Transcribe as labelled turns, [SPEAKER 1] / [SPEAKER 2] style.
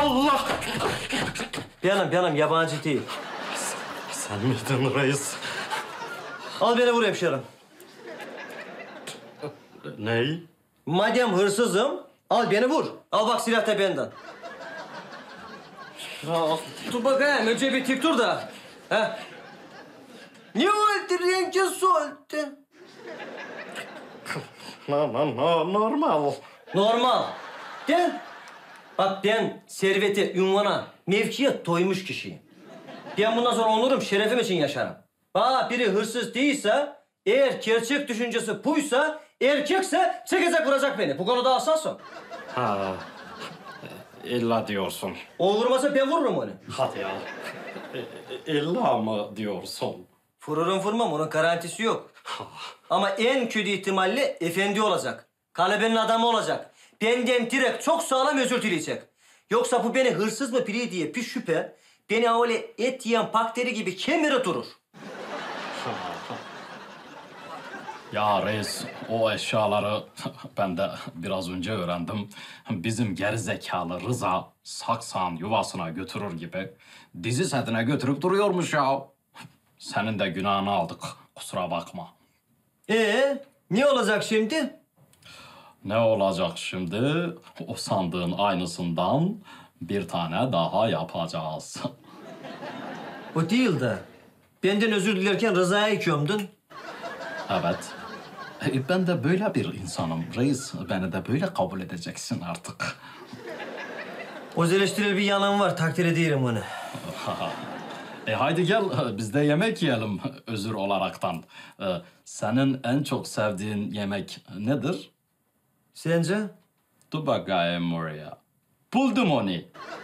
[SPEAKER 1] Allah!
[SPEAKER 2] Benim yabancı değil.
[SPEAKER 1] Sen miydin reis?
[SPEAKER 2] Al beni vur hemşerim.
[SPEAKER 1] Ney?
[SPEAKER 2] Madem hırsızım, al beni vur. Al bak silah da benden. Dur bakayım, önce bir tik dur da. Ha? Ne oldu rengi soldu?
[SPEAKER 1] Normal.
[SPEAKER 2] Normal. Den. Bak ben servete, ünvana, mevkiye doymuş kişiyim. Ben bundan sonra onurum, şerefim için yaşarım. Bana biri hırsız değilse, eğer gerçek düşüncesi buysa, erkekse çekecek vuracak beni. Bu konuda hassasım.
[SPEAKER 1] Ha, illa diyorsun.
[SPEAKER 2] O vurmasa ben vururum onu.
[SPEAKER 1] Hadi ya. İlla mı diyorsun?
[SPEAKER 2] Vururum vurmam, onun garantisi yok. Ama en kötü ihtimalle efendi olacak. Kalebenin adamı olacak. Benden direkt çok sağlam özür dileyecek. Yoksa bu beni hırsız mı biri diye bir şüphe, beni öyle et yiyen bakteri gibi kemire durur.
[SPEAKER 3] Ya reis, o eşyaları ben de biraz önce öğrendim. Bizim gerizekalı Rıza saksan yuvasına götürür gibi dizi setine götürüp duruyormuş ya. Senin de günahını aldık, kusura bakma.
[SPEAKER 2] Ne olacak şimdi?
[SPEAKER 3] Ne olacak şimdi? O sandığın aynısından bir tane daha yapacağız.
[SPEAKER 2] O değil de. Benden özür dilerken Rıza'ya gömdün.
[SPEAKER 3] Evet. Ben de böyle bir insanım reis. Beni de böyle kabul edeceksin artık.
[SPEAKER 2] Özelleştiril bir yanım var, takdir ederim onu.
[SPEAKER 3] Haydi gel biz de yemek yiyelim özür olaraktan. Senin en çok sevdiğin yemek nedir?
[SPEAKER 2] Sence?
[SPEAKER 3] Dur bakayım oraya. Buldum onu.